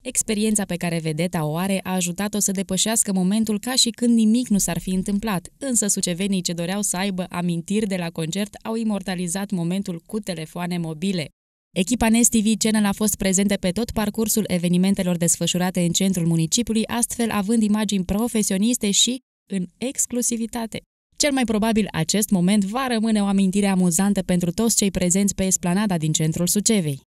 Experiența pe care vedeta o are a ajutat-o să depășească momentul ca și când nimic nu s-ar fi întâmplat, însă sucevenii ce doreau să aibă amintiri de la concert au imortalizat momentul cu telefoane mobile. Echipa Nest TV Channel a fost prezentă pe tot parcursul evenimentelor desfășurate în centrul municipiului, astfel având imagini profesioniste și în exclusivitate. Cel mai probabil acest moment va rămâne o amintire amuzantă pentru toți cei prezenți pe esplanada din centrul Sucevei.